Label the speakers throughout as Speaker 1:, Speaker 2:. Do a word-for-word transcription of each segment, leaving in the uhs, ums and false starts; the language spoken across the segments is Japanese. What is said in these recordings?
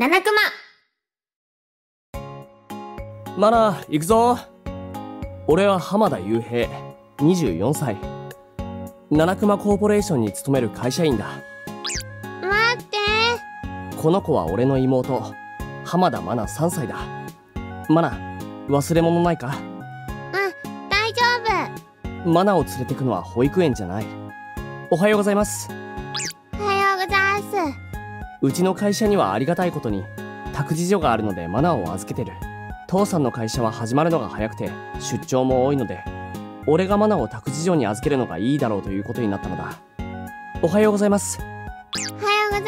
Speaker 1: 七熊。
Speaker 2: マナ、行くぞ。俺は浜田雄平、にじゅうよんさい。七熊コーポレーションに勤める会社員だ。
Speaker 1: 待って。
Speaker 2: この子は俺の妹、浜田マナさんさいだ。マナ、忘れ物ないか？
Speaker 1: うん、大丈夫。
Speaker 2: マナを連れてくのは保育園じゃない。おはようございます。
Speaker 1: おはようございます。
Speaker 2: うちの会社にはありがたいことに託児所があるのでマナを預けてる。父さんの会社は始まるのが早くて出張も多いので、俺がマナを託児所に預けるのがいいだろうということになったのだ。おはようございます。
Speaker 1: おはようございます。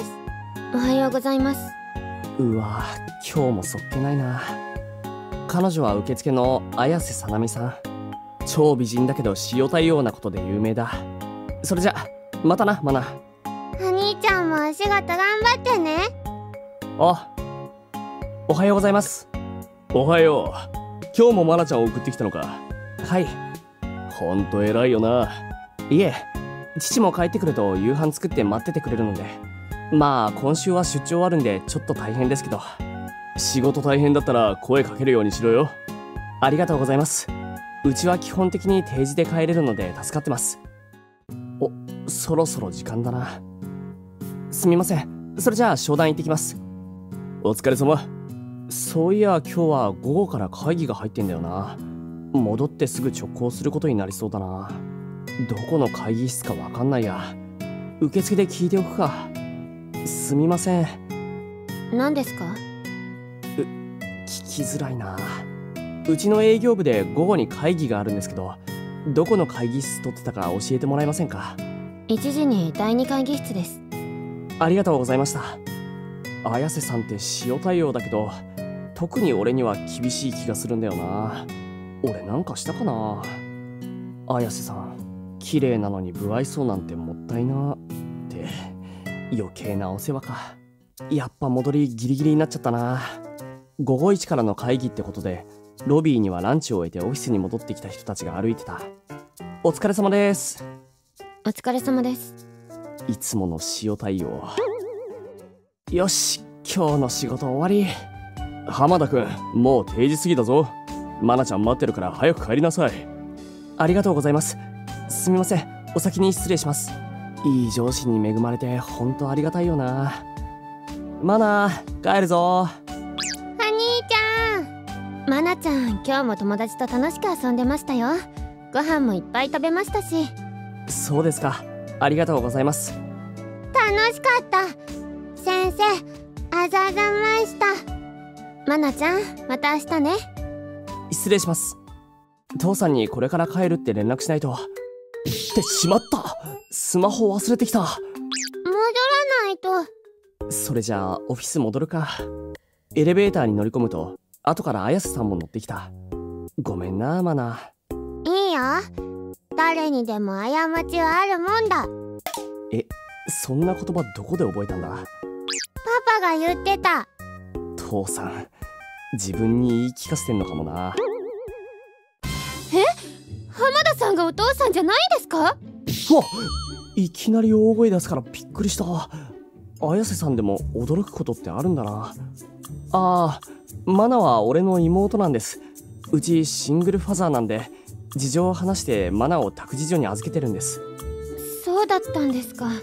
Speaker 1: おはようございます。
Speaker 2: うわ、今日もそっけないな。彼女は受付の綾瀬さなみさん。超美人だけど塩対応なことで有名だ。それじゃまたな、マナ。
Speaker 1: お兄ちゃんもお仕事頑張ってね。
Speaker 2: あ、おはようございます。おはよう。今日もマナちゃんを送ってきたのか？はい。ほんと偉いよな。いえ、父も帰ってくると夕飯作って待っててくれるので。まあ今週は出張あるんでちょっと大変ですけど。仕事大変だったら声かけるようにしろよ。ありがとうございます。うちは基本的に定時で帰れるので助かってます。お、そろそろ時間だな。すみません。それじゃあ商談行ってきます。お疲れ様。そういや今日は午後から会議が入ってんだよな。戻ってすぐ直行することになりそうだな。どこの会議室かわかんないや。受付で聞いておくか。すみません。
Speaker 1: 何ですか？
Speaker 2: う、聞きづらいな。うちの営業部で午後に会議があるんですけど、どこの会議室取ってたか教えてもらえませんか？
Speaker 1: いちじにだいに会議室です。
Speaker 2: ありがとうございました。綾瀬さんって塩対応だけど、特に俺には厳しい気がするんだよな。俺なんかしたかな。綾瀬さん、綺麗なのに不愛想なんてもったいなって余計なお世話か。やっぱ戻りギリギリになっちゃったな。午後いちからの会議ってことで、ロビーにはランチを終えてオフィスに戻ってきた人たちが歩いてた。お疲れ様です。
Speaker 1: お疲れ様です。
Speaker 2: いつもの塩対応。よし、今日の仕事終わり。浜田くん、もう定時過ぎだぞ。マナちゃん待ってるから早く帰りなさい。ありがとうございます。すみません、お先に失礼します。いい上司に恵まれてほんとありがたいよな。マナ、帰るぞ。
Speaker 1: お兄ちゃん。マナちゃん、今日も友達と楽しく遊んでましたよ。ご飯もいっぱい食べましたし。
Speaker 2: そうですか、ありがとうございます。
Speaker 1: 楽しかった。先生、あざざました。マナちゃん、また明日ね。
Speaker 2: 失礼します。父さんにこれから帰るって連絡しないと。ってしまった。スマホ忘れてきた。
Speaker 1: 戻らないと。
Speaker 2: それじゃあオフィス戻るか。エレベーターに乗り込むと後から綾瀬さんも乗ってきた。ごめんな、マナ。
Speaker 1: いいよ。誰にでも過ちはあるもんだ。
Speaker 2: え、そんな言葉どこで覚えたんだ？
Speaker 1: パパが言ってた。
Speaker 2: 父さん、自分に言い聞かせてんのかもな。
Speaker 1: え？浜田さんがお父さんじゃないんですか？うわ！
Speaker 2: いきなり大声出すからびっくりした。綾瀬さんでも驚くことってあるんだな。ああ、マナは俺の妹なんです。うちシングルファザーなんで、事情を話してマナを託児所に預けてるんです。
Speaker 1: そうだったんですか。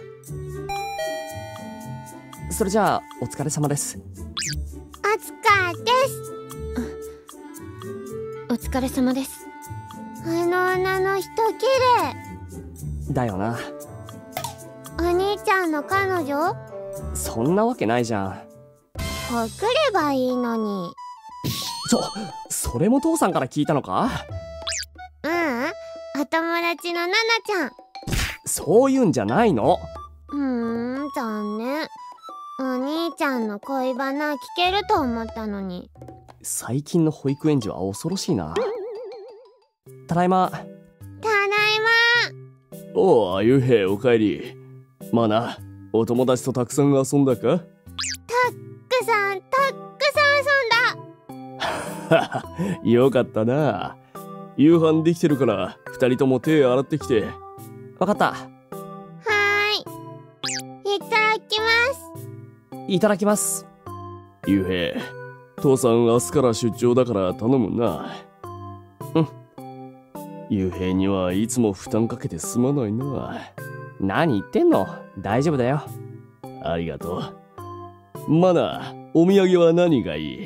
Speaker 2: それじゃあお疲れ様です。
Speaker 1: お疲れです。お疲れ様です。あの女の人綺麗
Speaker 2: だよな。
Speaker 1: お兄ちゃんの彼女？
Speaker 2: そんなわけないじゃん。
Speaker 1: 送ればいいのに。
Speaker 2: ちょ、それも父さんから聞いたのか？
Speaker 1: ううん、お友達のナナちゃん。
Speaker 2: そういうんじゃないの。
Speaker 1: うーん、残念。お兄ちゃんの恋バナ聞けると思ったのに。
Speaker 2: 最近の保育園児は恐ろしいな。ただいま。
Speaker 1: ただいま。
Speaker 3: おう、ゆうへい、おかえり。マナ、お友達とたくさん遊んだか？
Speaker 1: たっくさん、たっくさん遊んだ。
Speaker 3: はは、よかったな。夕飯できてるから二人とも手洗ってきて。
Speaker 2: わかった。
Speaker 1: はーい。いただきます。
Speaker 2: いただきます。
Speaker 3: ゆうへい、父さん明日から出張だから頼むな。
Speaker 2: うん。
Speaker 3: ゆうへいにはいつも負担かけてすまないな。
Speaker 2: 何言ってんの？大丈夫だよ。
Speaker 3: ありがとう。マナ、お土産は何がいい？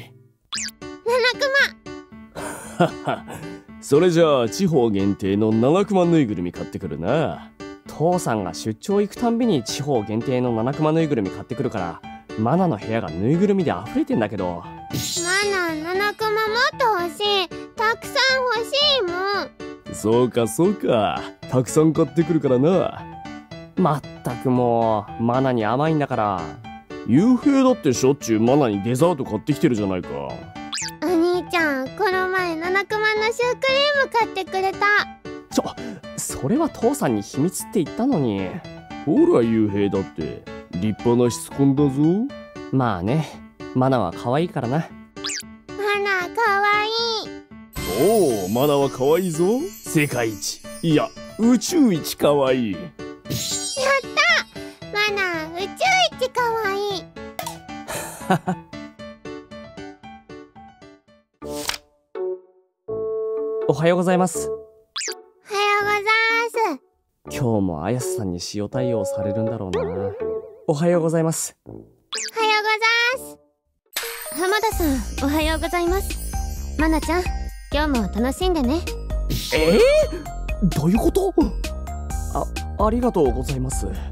Speaker 1: 七
Speaker 3: はは、それじゃあ地方限定の七熊ぬいぐるみ買ってくるな。
Speaker 2: 父さんが出張行くたんびに地方限定の七熊ぬいぐるみ買ってくるから、マナの部屋がぬいぐるみで溢れてんだけど。
Speaker 1: マナ、七熊もっと欲しい。たくさん欲しいもん。
Speaker 3: そうかそうか、たくさん買ってくるからな。
Speaker 2: まったくもう、マナに甘いんだから。
Speaker 3: ゆうへいだってしょっちゅうマナにデザート買ってきてるじゃないか。
Speaker 1: お兄ちゃん、この前七熊のシュークリーム買ってくれた。
Speaker 2: ちょ、それは父さんに秘密って言ったのに。
Speaker 3: ほらゆうへいだって立派な質根だぞ。
Speaker 2: まあね、マナは可愛いからな。
Speaker 1: マナかわいい。
Speaker 3: おお、マナは可愛いぞ。世界一、いや宇宙一可愛い。
Speaker 1: やったマナ、宇宙一かわいい。
Speaker 2: おはようございます。
Speaker 1: おはようございます。
Speaker 2: 今日も綾瀬さんに塩対応されるんだろうな。おはようございます。
Speaker 1: おはようございます。浜田さん、おはようございます。マナちゃん、今日も楽しんでね。
Speaker 2: えー、どういうこと？あ、ありがとうございます。
Speaker 1: マナ、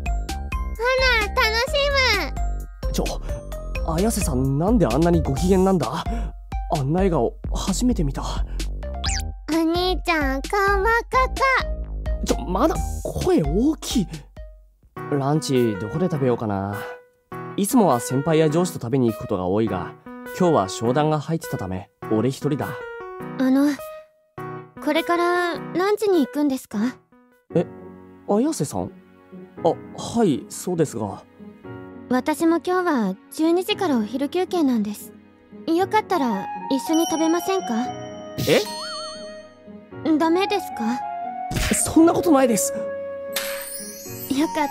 Speaker 1: 楽し
Speaker 2: ちょ、綾瀬さんなんであんなにご機嫌なんだ？あんな笑顔初めて見た。
Speaker 1: む。お兄ちゃん、顔真っ赤か。
Speaker 2: ちょ、まだ声大きい。ランチどこで食べようかな。いつもは先輩や上司と食べに行くことが多いが、今日は商談が入ってたため俺一人だ。
Speaker 1: あの、これからランチに行くんですか？
Speaker 2: え、綾瀬さん？あ、はい、そうですが。
Speaker 1: 私も今日はじゅうにじからお昼休憩なんです。よかったら一緒に食べませんか？
Speaker 2: え？
Speaker 1: ダメですか？
Speaker 2: そんなことないです。
Speaker 1: よかった。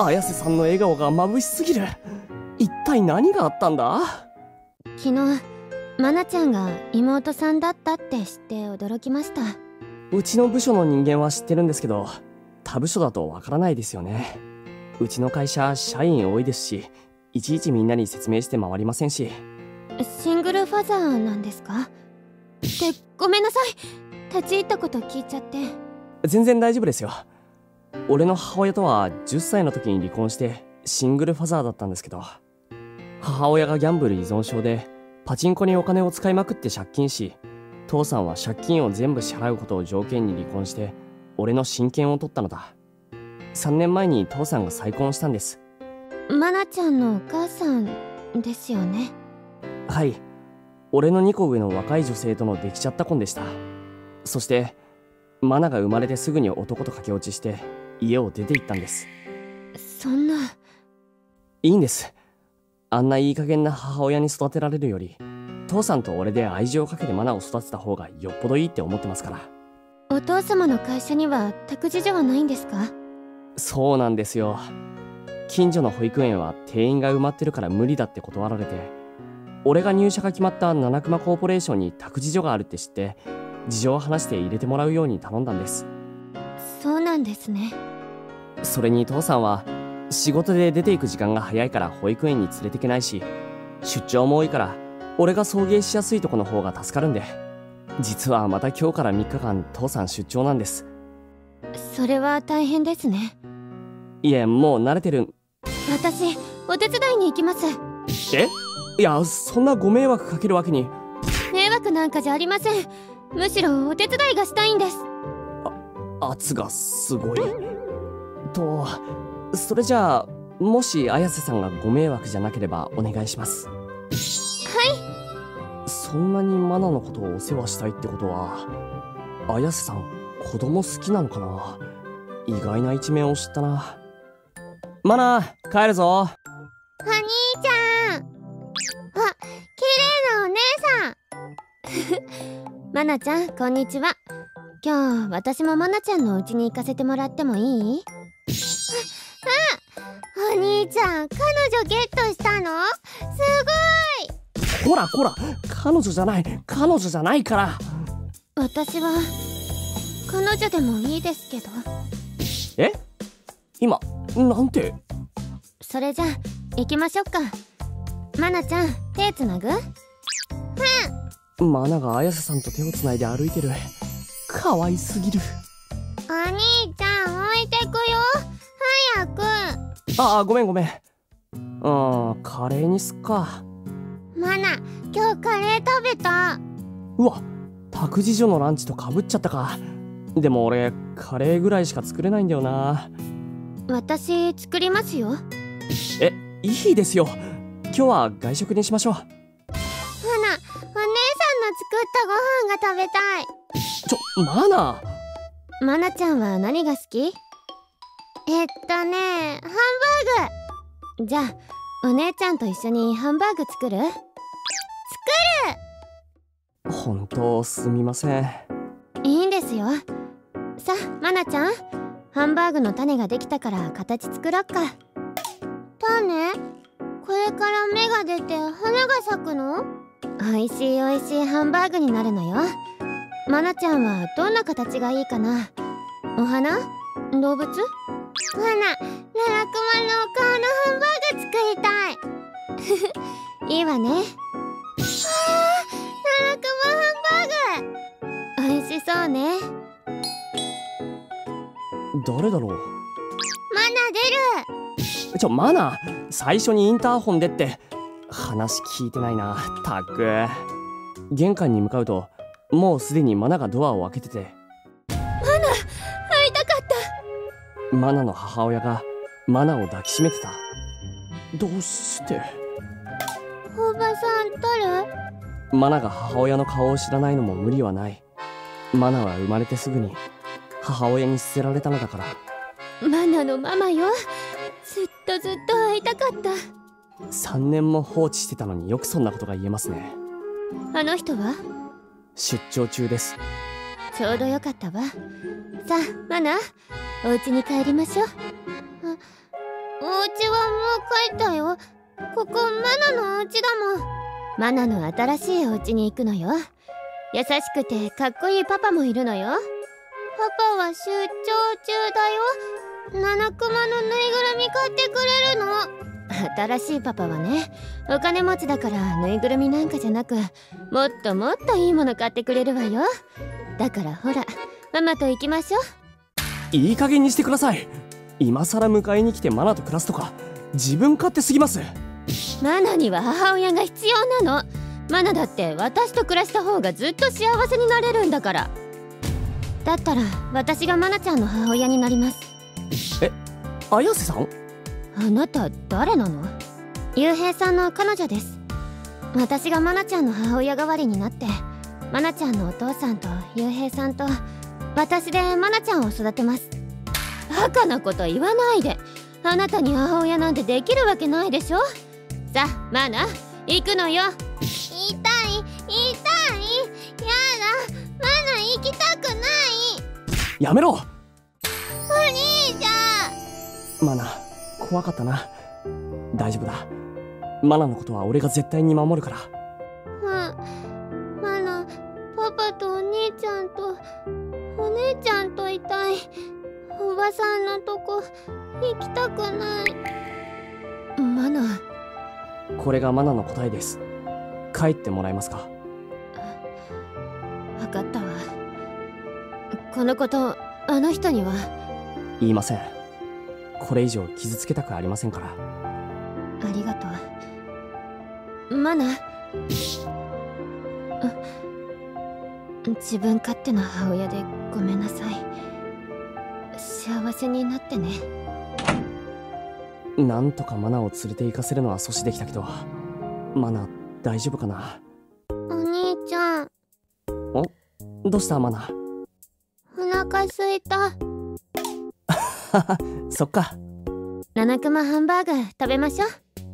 Speaker 2: 綾瀬さんの笑顔が眩しすぎる。一体何があったんだ？
Speaker 1: 昨日マナちゃんが妹さんだったって知って驚きました。
Speaker 2: うちの部署の人間は知ってるんですけど、他部署だとわからないですよね。うちの会社社員多いですし、いちいちみんなに説明して回りませんし。
Speaker 1: シングルファザーなんですか？ってごめんなさい、立ち入ったこと聞いちゃって。
Speaker 2: 全然大丈夫ですよ。俺の母親とはじゅっさいの時に離婚してシングルファザーだったんですけど、母親がギャンブル依存症でパチンコにお金を使いまくって借金し、父さんは借金を全部支払うことを条件に離婚して俺の親権を取ったのだ。さんねんまえに父さんが再婚したんです。
Speaker 1: マナちゃんのお母さんですよね？
Speaker 2: はい、俺のにこ上の若い女性とのできちゃった婚でした。そしてマナが生まれてすぐに男と駆け落ちして家を出て行ったんです。
Speaker 1: そんな。
Speaker 2: いいんです。あんないい加減な母親に育てられるより、父さんと俺で愛情をかけてマナを育てた方がよっぽどいいって思ってますから。
Speaker 1: お父様の会社には託児所はないんですか？
Speaker 2: そうなんですよ。近所の保育園は定員が埋まってるから無理だって断られて、俺が入社が決まった七熊コーポレーションに託児所があるって知って、事情を話して入れてもらうように頼んだんです。
Speaker 1: そうなんですね。
Speaker 2: それに父さんは仕事で出ていく時間が早いから保育園に連れてけないし、出張も多いから俺が送迎しやすいとこの方が助かるんで、実はまた今日からみっかかん父さん出張なんです。
Speaker 1: それは大変ですね。
Speaker 2: いえ、もう慣れてる。
Speaker 1: 私お手伝いに行きます。
Speaker 2: え？いや、そんなご迷惑かけるわけに。
Speaker 1: 迷惑なんかじゃありません。むしろお手伝いがしたいんです。
Speaker 2: あ、圧がすごい。と、それじゃあもし綾瀬さんがご迷惑じゃなければお願いします。
Speaker 1: はい。
Speaker 2: そんなにマナのことをお世話したいってことは、綾瀬さん子供好きなのかな？意外な一面を知ったな。マナ、帰るぞ。
Speaker 1: お兄ちゃん。あ、綺麗なお姉さん。マナちゃん、こんにちは。今日私もマナちゃんのお家に行かせてもらってもいい？あ、あ、お兄ちゃん、彼女ゲットしたの？す
Speaker 2: ほらほら、彼女じゃない、彼女じゃないから。
Speaker 1: ごい。私は彼女でもいいですけど。
Speaker 2: え？今なんて？
Speaker 1: それじゃあ行きましょうか。マナちゃん、手つなぐ？
Speaker 2: マナが綾瀬さんと手をつないで歩いてる。可愛すぎる。
Speaker 1: お兄ちゃん置いてくよ、早く。
Speaker 2: ああ、ごめんごめん。うん、カレーにすっか。
Speaker 1: マナ、今日カレー食べた。
Speaker 2: うわ、託児所のランチとかぶっちゃったか。でも俺カレーぐらいしか作れないんだよな。
Speaker 1: 私作りますよ。
Speaker 2: え、いいですよ。今日は外食にしましょう。
Speaker 1: マナ、お姉さんの作ったご飯が食べたい。
Speaker 2: ちょ、マナ。
Speaker 1: マナちゃんは何が好き？えっとね、ハンバーグ。じゃあお姉ちゃんと一緒にハンバーグ作る？作る。
Speaker 2: 本当すみません。
Speaker 1: いいんですよ。さあマナちゃん、ハンバーグの種ができたから形作ろっか。種？これから芽が出て花が咲くの？おいしいおいしいハンバーグになるのよ。マナちゃんはどんな形がいいかな？お花？動物？マナ、奈良クマのお顔のハンバーグ作りたい。いいわね。わあ、奈良クマハンバーグ、おいしそうね。
Speaker 2: 誰だろう。
Speaker 1: マナ出る。
Speaker 2: ちょ、マナ、最初にインターホンでって。話聞いてないな、たく。玄関に向かうともうすでにマナがドアを開けてて。
Speaker 1: マナ、会いたかった。
Speaker 2: マナの母親がマナを抱きしめてた。どうして？
Speaker 1: おばさん誰？
Speaker 2: マナが母親の顔を知らないのも無理はない。マナは生まれてすぐに母親に捨てられたのだから。
Speaker 1: マナのママよ。ずっとずっと会いたかった。
Speaker 2: さんねんも放置してたのによくそんなことが言えますね。
Speaker 1: あの人は？
Speaker 2: 出張中です。
Speaker 1: ちょうどよかったわ。さあマナ、お家に帰りましょう。あ、お家はもう帰ったよ。ここマナのお家だもん。マナの新しいお家に行くのよ。優しくてかっこいいパパもいるのよ。パパは出張中だよ。七クマのぬいぐるみ買ってくれるの。新しいパパはね、お金持ちだからぬいぐるみなんかじゃなく、もっともっといいもの買ってくれるわよ。だからほら、ママと行きましょう。
Speaker 2: いい加減にしてください。今さら迎えに来てマナと暮らすとか自分勝手すぎます。
Speaker 1: マナには母親が必要なの。マナだって私と暮らした方がずっと幸せになれるんだから。だったら私がマナちゃんの母親になります。
Speaker 2: え、綾瀬さん？
Speaker 1: あなた誰なの？ゆうへいさんの彼女です。私がマナちゃんの母親代わりになって、マナちゃんのお父さんとゆうへいさんと私でマナちゃんを育てます。バカなこと言わないで。あなたに母親なんてできるわけないでしょ。さあマナ、行くのよ。痛い痛い、やだ、マナ行きたくない。
Speaker 2: やめろ。
Speaker 1: お兄ちゃ
Speaker 2: ん。マナ、怖かったな。大丈夫だ。マナのことは俺が絶対に守るから。
Speaker 1: うん、マナ、パパとお兄ちゃんとお姉ちゃんといたい。おばさんのとこ行きたくない。マナ、
Speaker 2: これがマナの答えです。帰ってもらえますか？
Speaker 1: 分かったわ。このことあの人には
Speaker 2: 言いません。これ以上傷つけたくありませんから。
Speaker 1: ありがとうマナ。自分勝手な母親でごめんなさい。幸せになってね。
Speaker 2: なんとかマナを連れて行かせるのは阻止できたけど、マナ大丈夫かな？
Speaker 1: お兄ちゃん。
Speaker 2: お、どうしたマナ？
Speaker 1: お腹すいた。
Speaker 2: そっか。
Speaker 1: 七クマハンバーグ食べましょう。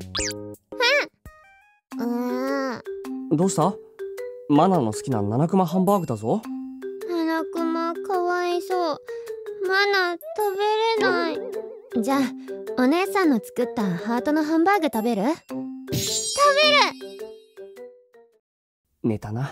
Speaker 1: うん。うーん。
Speaker 2: どうした？マナの好きな七クマハンバーグだぞ。
Speaker 1: 七クマかわいそう。マナ食べれない。 じゃあお姉さんの作ったハートのハンバーグ食べる？食べる。
Speaker 2: 寝たな。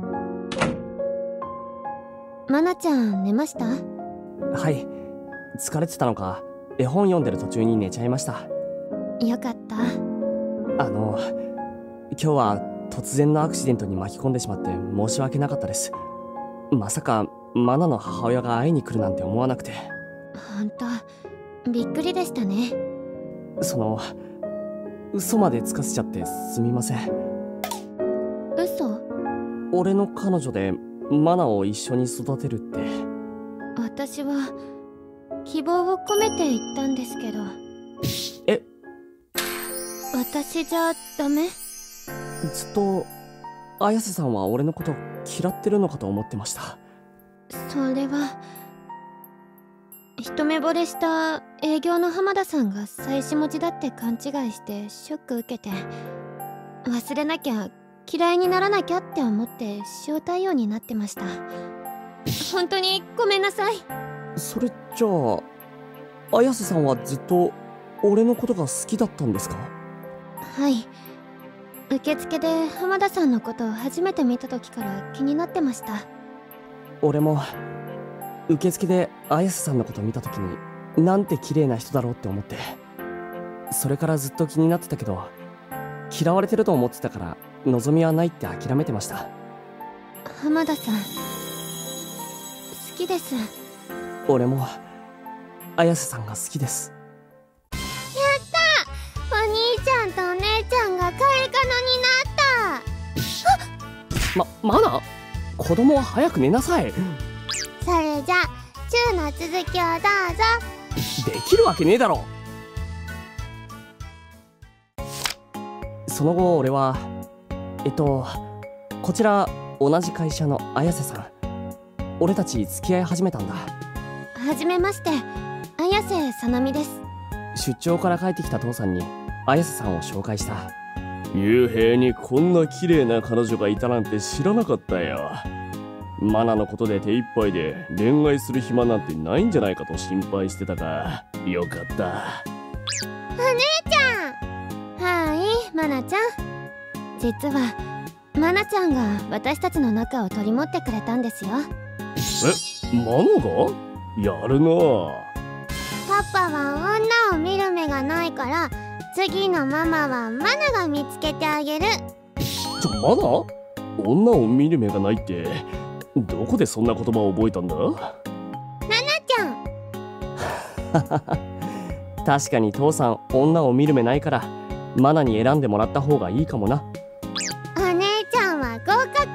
Speaker 1: マナちゃん寝ました？
Speaker 2: はい、疲れてたのか絵本読んでる途中に寝ちゃいました。
Speaker 1: よかった。
Speaker 2: あの今日は突然のアクシデントに巻き込んでしまって申し訳なかったです。まさかマナの母親が会いに来るなんて思わなくて。
Speaker 1: ほんとびっくりでしたね。
Speaker 2: その嘘までつかせちゃってすみません。
Speaker 1: 嘘？
Speaker 2: 俺の彼女でマナを一緒に育てるって。
Speaker 1: 私は希望を込めて言ったんですけど。
Speaker 2: え？
Speaker 1: 私じゃダメ？
Speaker 2: ずっと綾瀬さんは俺のこと嫌ってるのかと思ってました。
Speaker 1: それは一目惚れした営業の浜田さんが妻子持ちだって勘違いしてショック受けて、忘れなきゃ嫌いにならなきゃって思って塩対応になってました。本当にごめんなさい。
Speaker 2: それじゃあ綾瀬さんはずっと俺のことが好きだったんですか？
Speaker 1: はい、受付で浜田さんのことを初めて見た時から気になってました。
Speaker 2: 俺も受付で綾瀬さんのこと見た時になんて綺麗な人だろうって思って、それからずっと気になってたけど嫌われてると思ってたから望みはないって諦めてました。
Speaker 1: 浜田さん好きです。
Speaker 2: 俺も綾瀬さんが好きです。
Speaker 1: やったー、お兄ちゃんとお姉ちゃんがカエカノになった。
Speaker 2: ま、マナ？子供は早く寝なさい。
Speaker 1: それじゃチューの続きをどうぞ。
Speaker 2: できるわけねえだろ。その後俺はえっとこちら同じ会社の綾瀬さん、俺たち付き合い始めたんだ。
Speaker 1: はじめまして、綾瀬さなみです。
Speaker 2: 出張から帰ってきた父さんに綾瀬さんを紹介した。
Speaker 3: 幽閉にこんな綺麗な彼女がいたなんて知らなかったよ。マナのことで手一杯で恋愛する暇なんてないんじゃないかと心配してたが、よかった。
Speaker 1: お姉ちゃん。はい、マナちゃん。実はマナちゃんが私たちの仲を取り持ってくれたんですよ。
Speaker 3: え、マナが？やるなぁ。
Speaker 1: パパは女を見る目がないから、次のママはマナが見つけてあげる。
Speaker 3: ちょ、マナ？女を見る目がないってどこでそんな言葉を覚えたんだ？
Speaker 1: ナナちゃ
Speaker 2: ん確かに父さん女を見る目ないからマナに選んでもらった方がいいかもな。
Speaker 1: お姉ちゃんは合格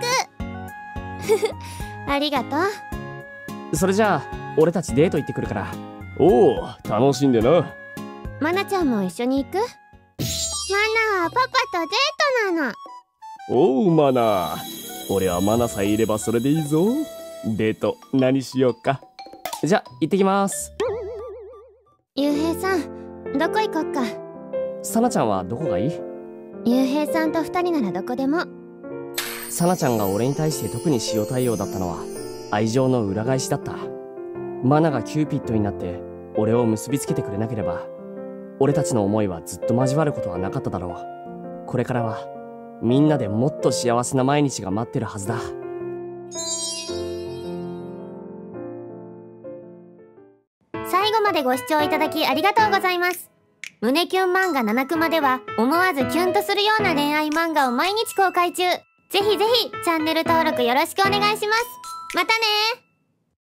Speaker 1: ありがと
Speaker 2: う。それじゃあ俺たちデート行ってくるから。
Speaker 3: おお、楽しんでな。
Speaker 1: マナちゃんも一緒に行く？マナはパパとデートなの。
Speaker 3: おうマナ、俺はマナさえいればそれでいいぞ。デート何しようか。
Speaker 2: じゃ行ってきます。
Speaker 1: ゆうへいさん、どこ行こっか。
Speaker 2: サナちゃんはどこがいい？
Speaker 1: ゆうへいさんとふたりならどこでも。
Speaker 2: サナちゃんが俺に対して特に塩対応だったのは愛情の裏返しだった。マナがキューピッドになって俺を結びつけてくれなければ俺たちの思いはずっと交わることはなかっただろう。これからはみんなでもっと幸せな毎日が待ってるはずだ。
Speaker 1: 最後までご視聴いただきありがとうございます。胸キュン漫画ななくまでは思わずキュンとするような恋愛漫画を毎日公開中。ぜひぜひチャンネル登録よろしくお願いします。またねー。